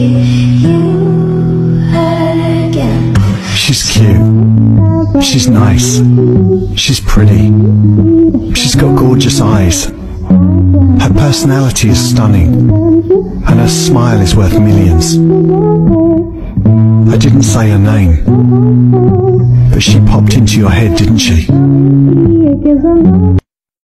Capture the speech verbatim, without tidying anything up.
She's cute. She's nice. She's pretty. She's got gorgeous eyes. Her personality is stunning. And her smile is worth millions. I didn't say her name, but she popped into your head, didn't she?